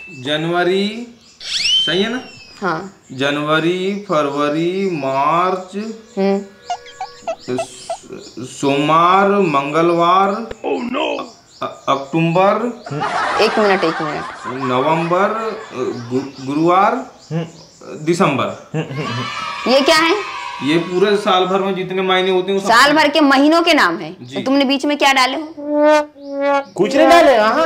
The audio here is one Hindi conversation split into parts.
जनवरी सही है ना? हाँ। जनवरी, फरवरी, मार्च, सोमवार, मंगलवार, अक्टूबर, एक मिनट, नवंबर, गुरुवार, दिसंबर। ये क्या है? ये पूरे साल भर में जितने महीने होते हैं साल भर के महीनों के नाम है। तो तुमने बीच में क्या डाले हो? कुछ नहीं डाले। हाँ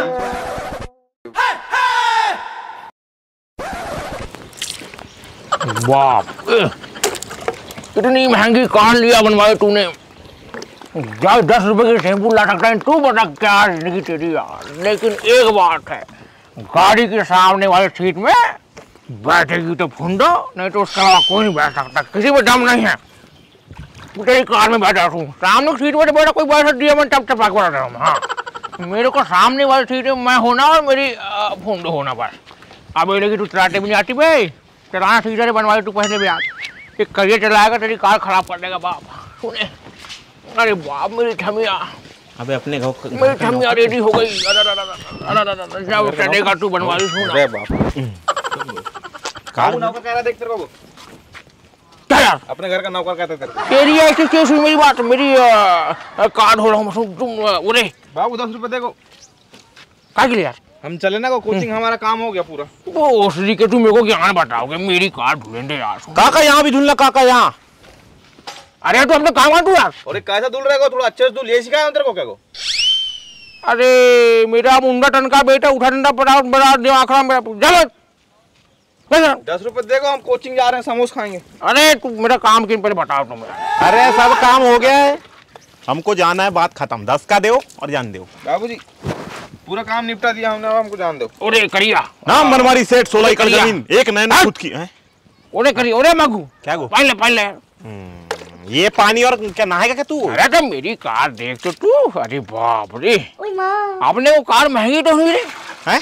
बाप, इतनी महंगी कार लिया बनवाई तूने। 10 रुपए की शैम्पू ला सकता है तू, बता क्या जिंदगी तेरी यार। लेकिन एक बात है, गाड़ी के सामने वाले सीट में बैठेगी तो फुंडो, नहीं तो उसके अलावा कोई नहीं बैठ सकता। किसी में दम नहीं है। तेरी कार में बैठा हूँ, सामने सीट में बैठा कोई बैठा दिया मैं टप टपा कर रहा हूँ। हाँ, मेरे को सामने वाली सीट में मैं होना और मेरी फुंडो होना बस। अब लेकिन तू चलाते भी नहीं आती भाई, चलाना सीधा बनवाई तू पहले भी आज। एक करियर चलाएगा तेरी कार खराब कर देगा बाप। सुने, अरे बाप मेरी ठमिया, अबे अपने मेरी ठमिया रेडी हो गई। जाओ चलेगा तू बनवा ली। सुन अरे बाप, कार नौकर कह रहा देख तेरे को। क्या यार? अपने घर का नौकर कहते तेरे को। तेरी ऐसी क्यों सुन मेरी बात? मेरी कार हो रहा हूँ तुम। अरे बाबू 10 रुपए देखो। क्या के लिए यार? हम चले ना, को कोचिंग हमारा काम हो गया पूरा। वो श्री के तुम मेरे को क्या बताओगे? मेरी कार ढूंढे यार। काका यहाँ भी धुलना, काका यहाँ। अरे तू अपने काम तू यार। और कैसा धुल रहा है? थोड़ा अच्छे से धुल, ये सिखाया तेरे को क्या को? अरे मेरा मुंडा टन का बेटा उठा डंडा पड़ा बड़ा दिमाग मेरा। चलो 10 रुपए देखो, हम कोचिंग जा रहे हैं, समोसा खाएंगे। अरे तू मेरा काम किन पहले बताओ तुम। अरे सब काम हो गया है, हमको जाना है, बात खत्म। 10 का दो और जान दो। बाबूजी पूरा काम निपटा दिया हमने, अब हमको जान दो। ओरे करिया नाम बनवारी सेठ 16 एकड़ जमीन, एक नैना खुद की है। ओरे करिया, ओरे मगू क्या गो? पहले ये पानी और क्या नहाएगा क्या तू? अरे तो मेरी कार देख तो तू। अरे बाप रे, आपने वो कार महंगी तो नहीं रे? हैं?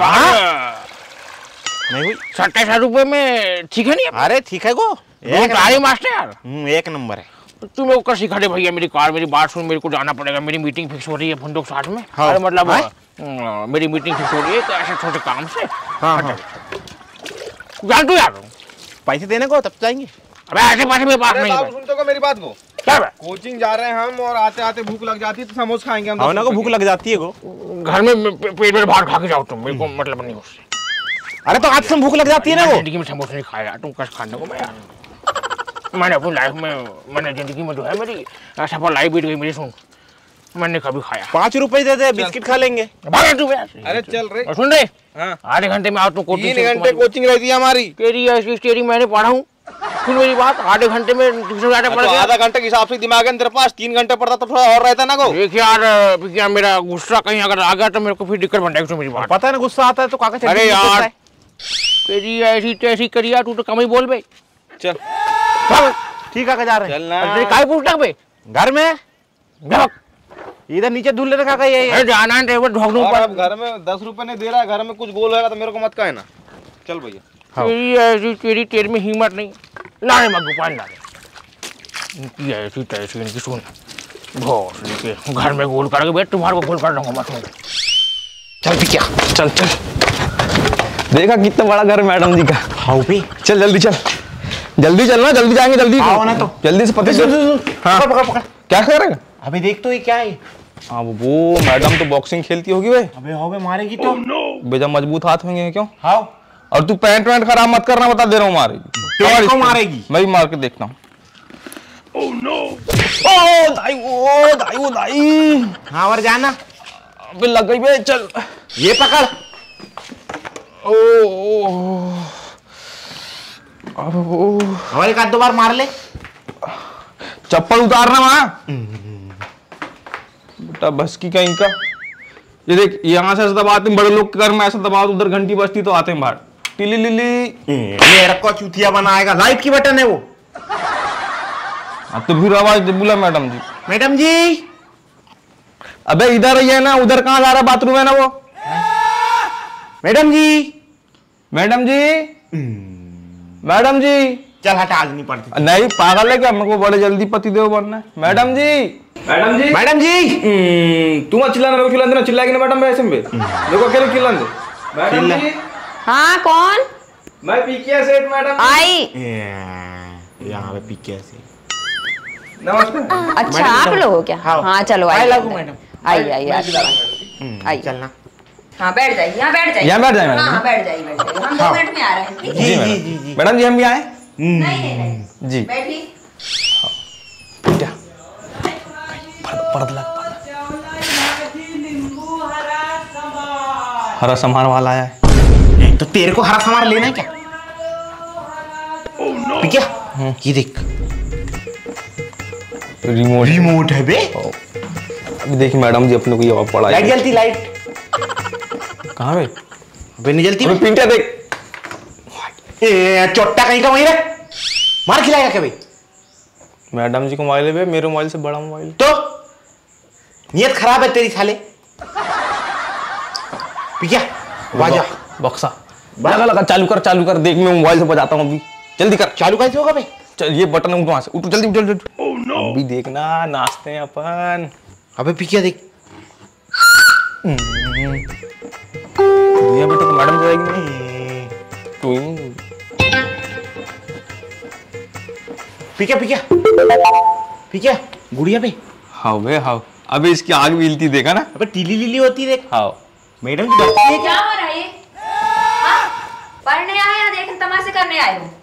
नहीं हुई 27 रुपए में ठीक है नहीं? अरे ठीक है गो, एक गाड़ी मास्टर यार, एक नंबर है। तू मेरे को सिखा दे भैया मेरी कार। मेरी बात सुन, मेरे को जाना पड़ेगा, मेरी मीटिंग फिक्स हो रही है फुंडोक साथ में। हाँ। अरे मतलब मेरी मीटिंग फिक्स हो रही है तो ऐसे छोटे काम से। हाँ हाँ, जान तू यार, पैसे देने को तब जाएंगे। अबे ऐसे पैसे मेरे पास नहीं है। सुनते को मेरी बात को, क्या कोचिंग जा रहे हैं हम और आते आते भूख लग जाती है तो समोसा खाएंगे हम। ना को भूख लग जाती है गो, घर में पेट में बाहर खा के जाओ तुम, मेरे को मतलब नहीं उससे। अरे तो आज से भूख लग जाती है ना वो। जिंदगी में समोसा नहीं खाया तुम, कस खाने को मैं यार। मैंने अपनी लाइफ में, मैंने जिंदगी में जो है मेरी सफल लाइफ बीत गई मेरी। सुन, मैंने कभी खाया। 5 रुपए दे दे, बिस्किट खा लेंगे। अरे चल रे, सुन रे, हाँ। आधे घंटे में आओ तुम। 3 घंटे कोचिंग रहती है हमारी। तेरी ऐसी स्टेरी मैंने पढ़ा हूँ, सुन मेरी बात। आधे घंटे में आधा घंटे के हिसाब से दिमाग है तेरे पास। 3 घंटे पढ़ता तो थोड़ा और रहता ना को। देख यार, क्या मेरा गुस्सा कहीं अगर आ गया तो मेरे को फिर दिक्कत बन जाएगी। मेरी बात पता है ना, गुस्सा आता है तो काका। अरे यार तेरी ऐसी तैसी करिया, तू तो कम ही बोल भाई। चल ठीक है, जा रहे हैं। चलना काय पूछता भाई? घर में इधर नीचे धुल लेने काका। ये जाना है ड्राइवर ढोक दूं पर। घर में 10 रुपए नहीं दे रहा है, घर में कुछ बोल रहेगा तो मेरे को मत कहना। चल भैया। तेरी ऐसी तेरी में हिम्मत नहीं। लाने मत पानी लाने ऐसी तैसी इनकी। सुन बहुत घर में गोल करके बैठ, तुम्हारे को गोल कर दूंगा मैं। चल भी क्या, चल देखा कितना बड़ा घर मैडम जी का। हाँ भी, चल जल्दी चल, जल्दी चलना, जल्दी जाएंगे, जल्दी आओ ना तो जल्दी से। पता हाँ पकड़। क्या करेगा? अभी देख तो ये क्या है। हाँ वो मैडम तो बॉक्सिंग खेलती होगी भाई। अबे होगे मारेगी तो। बेजा मजबूत हाथ होंगे क्यों? हाँ, और तू पैंट वैंट खराब मत करना, बता दे रहा हूँ। मारेगी को मारेगी, मैं भी मार के देखता हूँ। ओ दाई। हाँ और जाना। अबे लग गई बे, चल ये पकड़। और एक आध 2 बार मार ले। चप्पल उतारना वहाँ बेटा, बस की कहीं का। ये देख, यहाँ से दबाते हैं, बड़े लोग के घर में ऐसा दबाओ, उधर घंटी बजती तो आते हैं बाहर। टिली लिली मेरे को चूतिया बनाएगा। लाइट की बटन है वो। तो फिर आवाज बोला मैडम जी। मैडम जी, अबे इधर ही है ना, उधर कहाँ जा रहा? बाथरूम है ना वो। मैडम जी, मैडम जी, मैडम जी। चल हटा, आज नहीं पड़ती। नहीं पागल है क्या? मेरे को बड़े जल्दी पति देव बनना है। मैडम जी, मैडम जी, मैडम जी। तू मत चिल्लाना, चिल्लाएगी ना मैडम। ऐसे में देखो अकेले चिल्लाने दे। मैडम जी, हाँ कौन? मैं पीके सेठ मैडम। आई। यहाँ पे पीके से। नमस्कार। अच्छा आप लोग हो क्या? हाँ चलो आई आई। Love madam. आई आई आई। चलना। हाँ बैठ जाइए, यहाँ बैठ जाइए। यहाँ बैठ जाए मैडम। हाँ बैठ जाइए, बैठ जाइए। हम 2 मिनट में आ रहे हैं। ठीक है? जी मैडम। मैडम जी हम भी आए। नहीं नहीं नहीं जी बैठिए। क्या पर्द लग हरा संभार वाला आया है। तो तेरे को हरा सामान लेना है क्या? क्या? ये देख रिमोट। रिमोट है बे। अभी देखिए मैडम जी अपने को ये और पड़ा लाइट जलती लाइट। कहाँ पे? बे नहीं जलती। अबे पिंटिया देख। चोट्टा कहीं का वहीं रख। मार खिलाएगा क्या भाई? मैडम जी को मोबाइल है, मेरे मोबाइल से बड़ा मोबाइल। तो नियत खराब है तेरी साले। पिया बाजा बक्सा लगा लगा चालू कर देख मैं मोबाइल से बजाता हूँ अभी। जल्दी कर। चालू कैसे होगा बे? चल ये बटन उठ वहां से उठ जल्दी जल्दी। अभी देखना नाचते हैं अपन। अबे पिया देख। ये बेटा तो मैडम जाएगी नहीं। तू ही पिया गुड़िया पे। हाँ बे हाँ। अबे इसकी आग भी हिलती देखा ना। अबे टीली लीली होती देख। हाँ मैडम की बच्ची है क्या? क्या हो रहा है ये? हाँ? पढ़ने आए या देख तमाशे करने आए हो?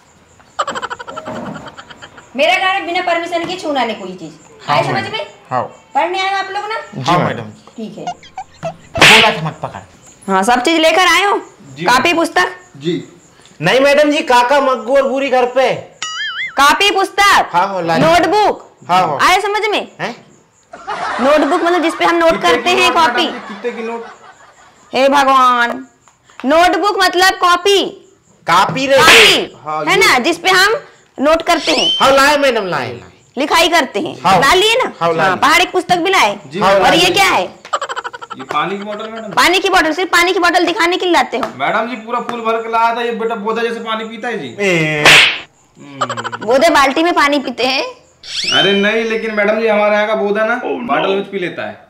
मेरा घर है, बिना परमिशन के छूना नहीं कोई चीज। आए समझ में? हाँ पढ़ने आए हो आप लोग ना? हाँ मैडम। ठीक है। बोला था मत पकड़। हाँ सब चीज लेकर आए हो? कॉपी पुस्तक? जी। नहीं मैडम जी, काका मग्गू और पूरी घर पे। कॉपी पुस्तक? हाँ नोटबुक? हाँ आए समझ में? हैं? नोटबुक मतलब जिसपे हम नोट करते हैं कॉपी। कितने की नोट? हे भगवान, नोटबुक मतलब कॉपी। कॉपी कॉपी है ना, जिसपे हम नोट करते हैं। हाँ लाए मैडम लाए। लिखाई करते हैं। हाँ। ला लिए ना? हाँ, ला हाँ, लिए। पहाड़ एक पुस्तक भी लाए। हाँ, और ला ये लिए। क्या है? ये पानी की बोतल मैडम। पानी की बोतल? सिर्फ पानी की बोतल दिखाने के लिए लाते हो? मैडम जी पूरा फुल भर के लाया था। ये बेटा बोधा जैसे पानी पीता है जी। बोधे बाल्टी में पानी पीते हैं? अरे नहीं, लेकिन मैडम जी हमारे यहाँ का बोधा ना बॉटल में पी लेता है।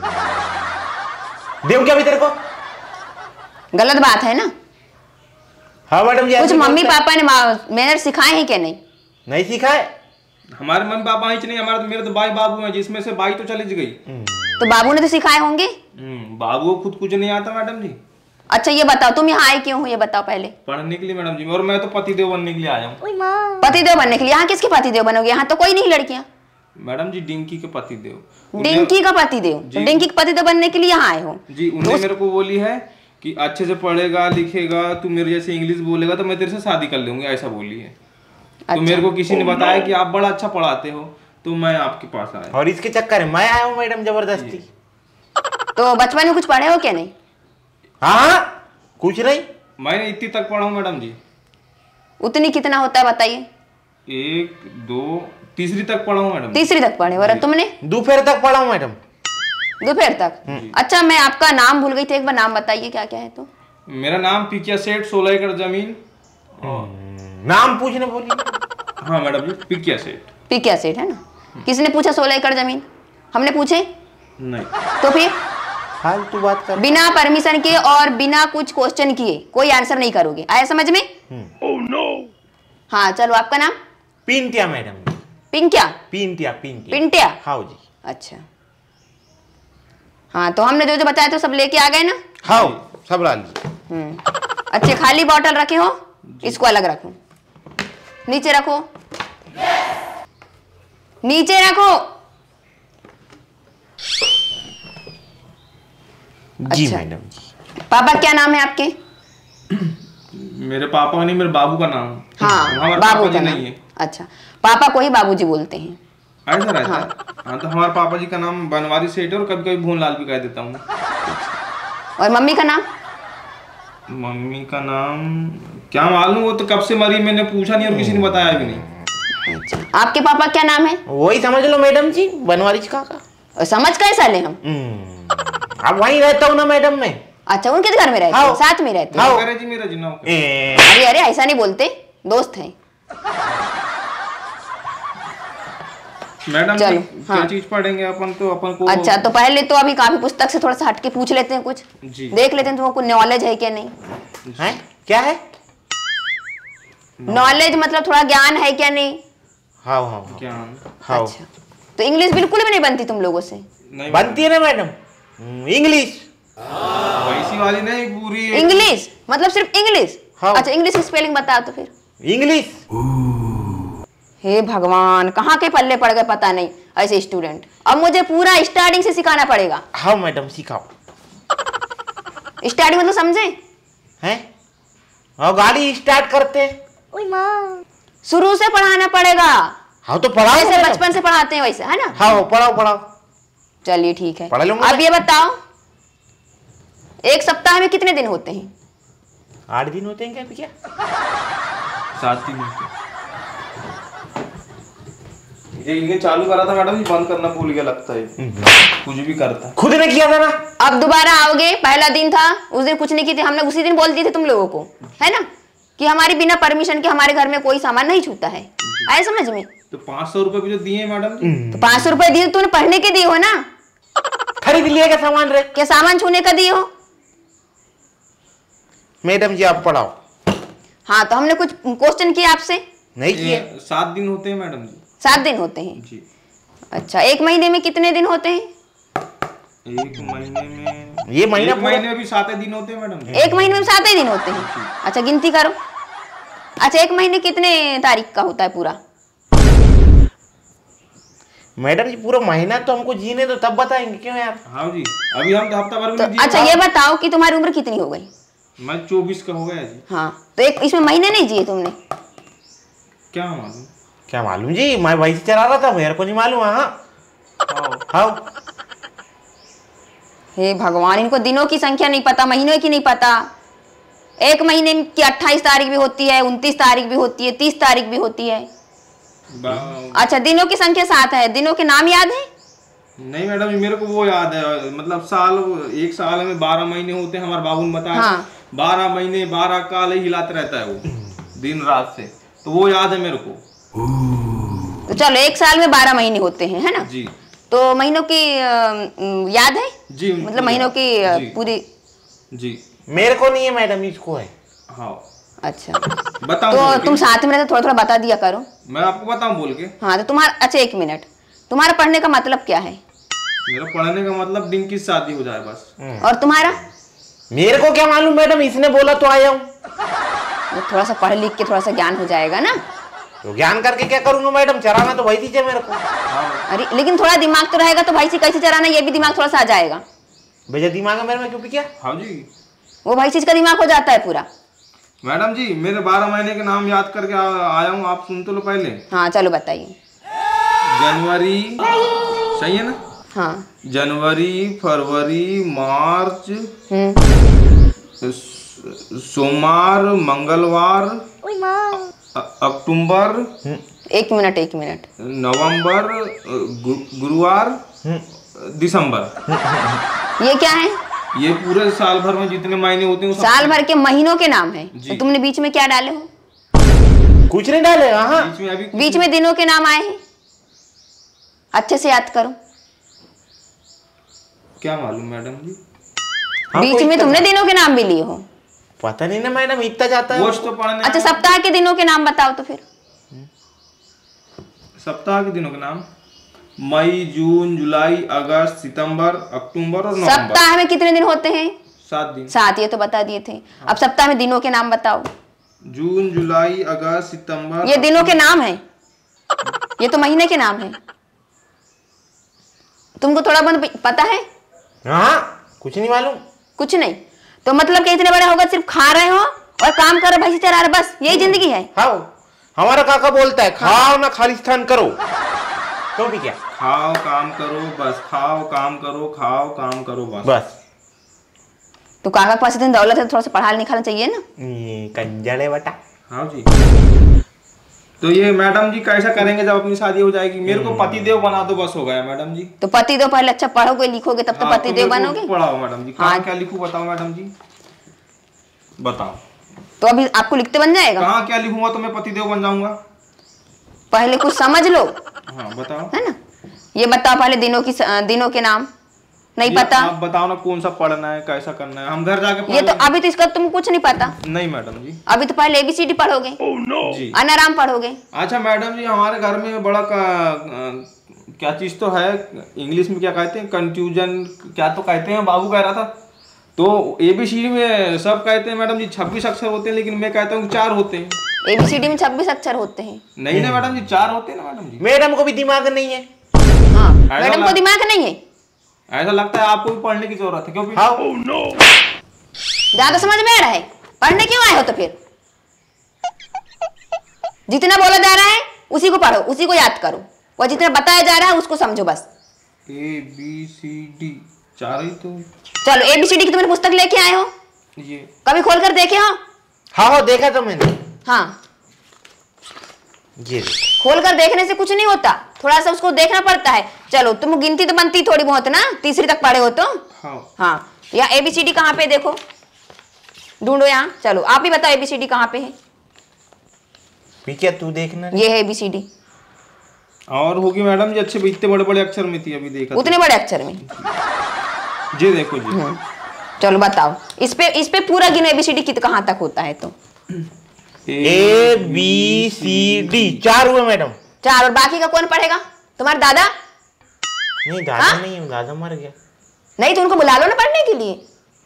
देव क्या भी तेरे को? गलत बात है ना। हाँ मैडम जी। कुछ मम्मी पापा ने मैनर सिखाए हैं क्या? नहीं सिखाए। हमारे मम्मी पापा ही नहीं, हमारे तो मेरे तो भाई बाबू हैं, जिसमें से बाई तो चली गई। तो बाबू ने तो सिखाए होंगे। बाबू को खुद कुछ नहीं आता मैडम जी। अच्छा ये बताओ तुम यहाँ आए क्यों हो, ये बताओ पहले। पढ़ने के लिए मैडम जी, और मैं तो पतिदेव बनने के लिए आया हूँ। पतिदेव बनने के लिए? यहाँ किसके पतिदेव बनोगे? यहाँ तो कोई नहीं लड़कियाँ। मैडम जी डिंकी के पतिदेव। डिंकी का पतिदेव? तो डिंकी के पतिदेव बनने के लिए यहाँ आए हो? जी उन्होंने मेरे को बोली है कि अच्छे से पढ़ेगा लिखेगा, तू मेरे जैसे इंग्लिश बोलेगा तो मैं तेरे से शादी कर लूंगी, ऐसा बोली है। अच्छा। तो मेरे को किसी ने बताया कि आप बड़ा अच्छा पढ़ाते हो, तो मैं आपके पास आया। और इसके चक्कर में मैं आया हूँ मैडम जबरदस्ती। तो बचपन में कुछ पढ़े हो क्या? नहीं। हाँ कुछ नहीं। मैंने इतनी तक पढ़ा हूँ मैडम जी। उतनी कितना होता है बताइए? 1 2 तीसरी तक पढ़ा हूँ मैडम। तीसरी तक पढ़े? और तुमने? दोपहर तक पढ़ा हूँ मैडम। दोपहर तक? अच्छा मैं आपका नाम भूल गई थी, एक बार नाम बताइए क्या क्या है। तो मेरा नाम पिकिया सेठ, 16 एकड़ जमीन। नाम पूछने बोली। हाँ मैडम जी पिकिया सेठ। पिकिया सेठ है ना। किसने पूछा 16 एकड़ जमीन? हमने पूछे नहीं। तो फिर फालतू बात कर। बिना परमिशन के और बिना कुछ क्वेश्चन किए कोई आंसर नहीं करोगे, आया समझ में? हाँ चलो आपका नाम? पिंटिया मैडम। पिंकिया? पिंटिया पिंटिया? हाँ जी। अच्छा हाँ, तो हमने जो जो बताया तो सब लेके आ गए ना? हाँ सब ला ली। अच्छे खाली बॉटल रखे हो, इसको अलग रखो। नीचे रखो, नीचे रखो। जी अच्छा। मैडम जी। पापा क्या नाम है आपके? मेरे पापा नहीं, मेरे बाबू का नाम। हाँ हमारे बाबू पापा का जी नाम। नहीं है। अच्छा पापा को ही बाबूजी बोलते हैं? ऐसा रहता है। हाँ तो हमारे पापा जी का नाम बनवारी सेठ है, और कभी कभी भूनलाल भी कह देता हूँ। और मम्मी का नाम? मम्मी का नाम क्या मालूम, वो तो कब से मरी मैंने पूछा नहीं और किसी ने बताया भी नहीं। अच्छा आपके पापा क्या नाम है? वही समझ लो मैडम जी, बनवारी काका। और समझ कैसा ले हम? अब वहीं रहता हूँ ना मैडम मैं। अच्छा उनके घर में रहते हो? साथ में रहते हो? नौकर है जी मेरा जी, नौकर। अरे अरे ऐसा नहीं बोलते, दोस्त हैं। मैडम चलो, जी, हाँ। क्या चीज पढ़ेंगे अपन तो अपन को। अच्छा तो पहले तो अभी काफी पुस्तक से थोड़ा सा हटके पूछ लेते हैं कुछ, जी। देख लेते हैं तुमको नॉलेज है क्या नहीं। हैं क्या है? नॉलेज मतलब थोड़ा ज्ञान है क्या नहीं? हाँ हाँ हाँ क्या हाँ अच्छा, तो इंग्लिश बिल्कुल भी नहीं बनती तुम लोगों से? नहीं बनती है ना मैडम इंग्लिश। वैसी वाली नहीं, पूरी इंग्लिश मतलब सिर्फ इंग्लिश? हाँ। अच्छा, इंग्लिश की स्पेलिंग बताओ तो फिर। इंग्लिश हे भगवान, कहाँ के पल्ले पड़ गए पता नहीं ऐसे स्टूडेंट। अब मुझे पूरा स्टार्टिंग से सिखाना पड़ेगा। हाँ मैडम सिखाओ। स्टार्टिंग मतलब समझे? हैं और गाड़ी स्टार्ट करते हैं। शुरू से पढ़ाना पड़ेगा, हाँ तो पढ़ाओ जैसे मैडम। बचपन से पढ़ाते हैं वैसे, है ना? हाँ पढ़ाओ पढ़ाओ। चलिए ठीक है। पढ़ लूंगा अब मैं। ये बताओ, एक सप्ताह में कितने दिन होते हैं? 8 दिन होते हैं क्या भैया? 7 दिन होते। ये चालू करा था मैडम जी, बंद करना भूल गया लगता है। कुछ भी करता है। खुद ने किया था ना। अब दोबारा आओगे, पहला दिन था उस दिन कुछ नहीं की थी, हमने उसी दिन बोल दिए थे तुम लोगों को, है ना, कि हमारी बिना परमिशन के हमारे घर में कोई सामान नहीं छूता है। आए समझ में? तो 500 रुपए भी जो दिए मैडम जी। तो 500 रुपए दिए तूने पढ़ने के दिए हो ना, खरीद लिया क्या सामान रे? क्या सामान छूने का दिए हो? मैडम जी आप पढ़ाओ। हाँ, तो हमने कुछ क्वेश्चन किए आपसे। नहीं किए। 7 दिन होते हैं मैडम जी। 7 दिन होते हैं। जी। अच्छा, एक महीने में कितने दिन होते हैं? एक महीने में ये महीना एक महीने में भी 7 दिन होते हैं मैडम जी। एक महीने में 7 ही दिन होते हैं। अच्छा, गिनती करो। अच्छा, एक महीने कितने तारीख का होता है पूरा? मैडम जी पूरा महीना तो हमको जीने दो तब बताएंगे क्यों यार? हाँ जी, अभी हम तो हफ्ता भर तो भी नहीं अच्छा ये बताओ कि तुम्हारी उम्र कितनी हो गई? मैं 24 का हो गया जी। हाँ, तो एक इसमें महीने नहीं जिए तुमने? क्या मालूम। क्या मालूम जी, मैं वही से चला रहा था, मेरे को नहीं मालूम। हाँ हाँ हे भगवान, इनको दिनों की संख्या नहीं पता, महीनों की नहीं पता। एक महीने की 28 तारीख भी होती है, 29 तारीख भी होती है, 30 तारीख भी होती है। अच्छा, दिनों की संख्या 7 है। दिनों के नाम याद है? नहीं मैडम जी, मेरे को वो याद है, मतलब एक साल में 12 महीने होते हैं, हमारे बाबू ने बताया। हाँ। 12 महीने 12 काल ही हिलाते रहता है वो दिन रात से, तो वो याद है मेरे को। तो चलो, एक साल में 12 महीने होते हैं, है ना? जी। तो महीनों की याद है? जी, मतलब महीनों की जी। पूरी? जी। मेरे को नहीं है मैडम, इसको है। हाँ अच्छा, बताऊं तो बोल के? तुम साथ में रहते थोड़ा थोड़ा बता दिया करो। मैं आपको बताऊं बोल के? हाँ, तो तुम्हारा, अच्छा 1 मिनट, तुम्हारा पढ़ने का मतलब क्या है? मेरा पढ़ने का मतलब दिन की शादी हो जाए बस। और तुम्हारा? मेरे को क्या मालूम मैडम, इसने बोला तो आया हूँ। तो थोड़ा सा पढ़ लिख के थोड़ा सा ज्ञान हो जाएगा ना। तो ज्ञान करके क्या करूंगा मैडम, चराना तो वही दीजिए मेरे को। अरे लेकिन थोड़ा दिमाग तो रहेगा, तो भाई से कैसे चराना, ये भी दिमाग थोड़ा सा आ जाएगा। भैया दिमाग है मेरे में, क्यों क्या? हाँ जी वो भाई चीज का दिमाग हो जाता है पूरा। मैडम जी, मेरे 12 महीने के नाम याद करके आया हूँ, आप सुन तो लो पहले। हाँ चलो बताइए। जनवरी, सही है ना? हाँ। जनवरी, फरवरी, मार्च, सोमवार, मंगलवार, अक्टूबर, 1 मिनट 1 मिनट। नवंबर, गुरुवार, दिसंबर। ये क्या है? ये पूरे साल भर में जितने महीने होते हैं साल भर के महीनों के नाम है। जी। तो तुमने बीच में क्या डाले हो? कुछ नहीं डाले। हाँ बीच में अभी बीच में दिनों के नाम आए हैं, अच्छे से याद करो। क्या मालूम मैडम जी? बीच में तुमने दिनों के नाम भी लिए हो। पता नहीं ना मैडम, इतना जाता है। वो तो पढ़ने। अच्छा, सप्ताह के दिनों के नाम बताओ तो फिर। सप्ताह के दिनों के नाम मई, जून, जुलाई, अगस्त, सितंबर, अक्टूबर और नवंबर। सप्ताह में कितने दिन होते हैं? 7 दिन। 7, ये तो बता दिए थे। अब सप्ताह में दिनों के नाम बताओ। जून, जुलाई, अगस्त, सितंबर। ये दिनों के नाम है, ये तो महीने के नाम है। तुमको थोड़ा बहुत पता है? हाँ कुछ नहीं मालूम। कुछ नहीं, तो मतलब कि इतने बड़े होकर सिर्फ खा रहे हो और काम करो, भैंसी चरा रहे, बस यही जिंदगी है? हाँ, हमारा काका बोलता है खाओ ना खालिस्तान करो। तो भी क्या, खाओ काम करो बस, खाओ काम करो, खाओ काम करो बस। बस। तो काका के पास इतनी दौलत है, तो थोड़ा सा पढ़ा लिखा चाहिए ना। ये कंजड़ है बेटा। हाँ जी। तो ये मैडम जी कैसा करेंगे जब अपनी शादी हो जाएगी? मेरे को पति देव बना दो बस, हो गया मैडम जी। तो पति देव पहले अच्छा पढ़ोगे लिखोगे तब तो हाँ, पति देव मेरे को बनोगे। पढ़ाओ मैडम जी। हाँ। कहाँ क्या लिखूं बताओ मैडम जी, बताओ। तो अभी आपको लिखते बन जाएगा। कहाँ क्या लिखूंगा तो मैं पति देव बन जाऊंगा? पहले कुछ समझ लो, हाँ बताओ। है ना। ये बताओ पहले दिनों के नाम। नहीं ये पता? आप बताओ ना कौन सा पढ़ना है, कैसा करना है, हम घर जाके पढ़ ये तो लेंगे। अभी तो इसका तुम कुछ नहीं पता। नहीं मैडम जी। अभी तो पहले ABCD पढ़ोगे, जी। अनाराम पढ़ोगे। अच्छा मैडम जी, हमारे घर में बड़ा क्या चीज तो है, इंग्लिश में क्या कहते हैं, कंफ्यूजन क्या तो कहते हैं, बाबू कह रहा था। तो ABCD में सब कहते हैं मैडम जी 26 अक्षर होते हैं, लेकिन मैं कहता हूँ 4 होते हैं। ABCD में 26 अक्षर होते हैं। नहीं ना मैडम जी, 4 होते हैं ना मैडम जी। मैडम को भी दिमाग नहीं है। हाँ, ऐसा मैडम को दिमाग नहीं है। ऐसा लगता है आपको भी पढ़ने की जरूरत है, क्यों? ज्यादा समझ में आ रहा है? पढ़ने क्यों आए हो तो फिर? जितना बोला जा रहा है उसी को पढ़ो, उसी को याद करो, और जितना बताया जा रहा है उसको समझो बस। ABCD 4 ही तो। चलो ABCD की तुमने पुस्तक लेके आए हो, ये कभी खोल कर देखे हो? हाँ देखा तो मैंने। हाँ, ये खोल कर देखने से कुछ नहीं होता, थोड़ा सा उसको देखना पड़ता है। चलो तुम गिनती तो बनती थोड़ी बहुत ना, तीसरी तक पढ़े हो तो। हाँ। हाँ, या ABCD कहाँ पे देखो, ढूंढो यहाँ। चलो आप ही बताओ ABCD कहाँ पे है? क्या तू देखना? ये है ABCD। और होगी मैडम जी, अच्छे इतने बड़े बड़े अक्षर में थी, अभी देखा उतने बड़े अक्षर में? जी देखो जी। चलो बताओ, इस पे पूरा गिनो ABCD की कहाँ तक होता है तो। ABCD 4 हुए मैडम। 4, और बाकी का कौन पढ़ेगा? तुम्हारे दादा? नहीं दादा हाँ? नहीं, दादा मर गया। नहीं तो उनको बुला लो ना पढ़ने के लिए।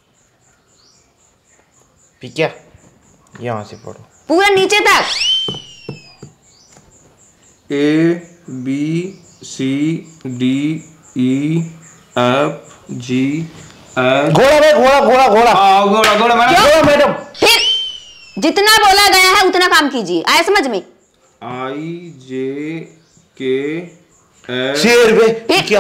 क्या यहाँ से पढ़ो पूरा नीचे तक। ABCDEFG घोड़ा भाई, घोड़ा घोड़ा घोड़ा। घोड़ा घोड़ा मैडम। घोड़ा मैडम। फिर जितना बोला गया है उतना काम कीजिए, आया समझ में? IJKL शेर बे। क्या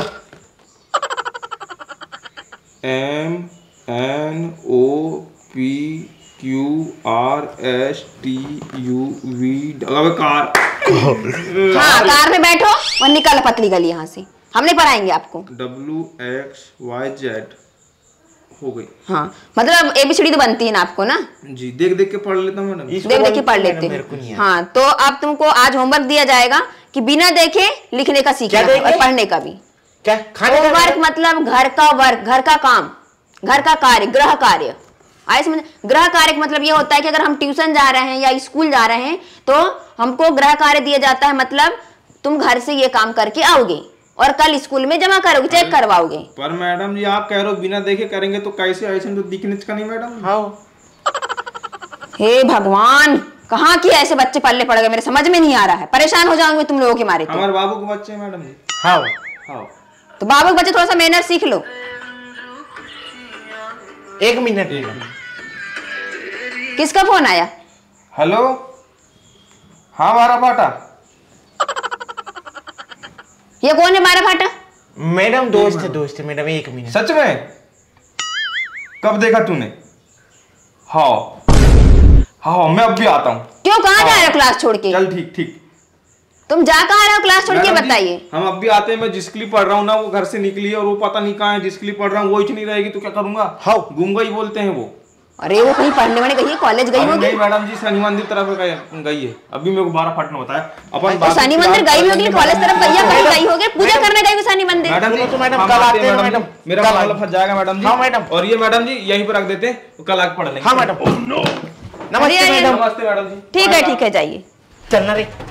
MNOPQRSTUV कार। हाँ, कार में बैठो और निकल पतली गली यहाँ से, हम नहीं पढ़ाएंगे आपको। WXYZ हो गई। हाँ, मतलब ABCD तो बनती है ना आपको ना? जी, देख देख के पढ़ लेता हूँ मैडम। देख देख के पढ़ लेते हैं। हाँ, तो अब तुमको आज होमवर्क दिया जाएगा कि बिना देखे लिखने का सीखना है और पढ़ने का भी। क्या खाने का? होमवर्क मतलब घर का वर्क, घर का काम, घर का कार्य, गृह कार्य। आए समझ? गृह कार्य का मतलब ये होता है कि अगर हम ट्यूशन जा रहे हैं या स्कूल जा रहे हैं तो हमको गृह कार्य दिया जाता है, मतलब तुम घर से ये काम करके आओगे और कल स्कूल में जमा करोगे, चेक करवाओगे। पर मैडम जी आप कह रहे हो बिना देखे करेंगे तो कैसे? ऐसे तो दिखने का नहीं मैडम। हाँ। हे भगवान, कहाँ की ऐसे बच्चे पल्ले पड़ गए, मेरे समझ में नहीं आ रहा है। परेशान हो जाऊंगे तुम लोगों के मारे तो। हमारे बाबू के बच्चे हैं मैडम जी। हाँ हाँ। तो बाबू के बच्चे थोड़ा सा मैनर सीख लो। 1 मिनट। किसका फोन आया? हेलो, हाँ बारा फाटा। ये कौन है बारा फाटा? मैडम दोस्त है मैडम। 1 मिनट। सच में? कब देखा तूने? हाँ हाँ, मैं अब भी आता हूँ। क्यों, कहाँ जा रहे हो क्लास छोड़ के? चल ठीक ठीक। तुम जा कहाँ रहे हो क्लास छोड़ के, मैडम जी, बताइए। हम अब भी आते हैं। मैं जिसके लिए पढ़ रहा हूँ ना वो घर से निकली है और वो पता नहीं कहाँ है। जिसके लिए पढ़ रहा हूँ वो ही नहीं रहेगी तो क्या करूंगा? हाँ, गुम गई बोलते हैं वो। अरे वो कहीं पढ़ने वढ़ने गई है, कॉलेज गई अभी होगी। नहीं मैडम जी, शनि मंदिर तरफ गई है। अभी मेरे को 12 फटना होता है। अपन तो शनि मंदिर गई होगी, कॉलेज तरफ गई है, कहीं गई होगी, पूजा करने गई होगी शनि मंदिर। मैडम जी, तो मैडम हम कल आते आते हैं मैडम। मेरा कल मामला फंस जाएगा मैडम जी। हाँ मैडम। और ये मैडम जी यहीं पर रख देते हैं, तो कल आके पढ़ लेंगे। हाँ मैडम। नमस्ते अरे, मैडम। नमस्ते मैडम जी। ठीक है जाइए। चलना रे।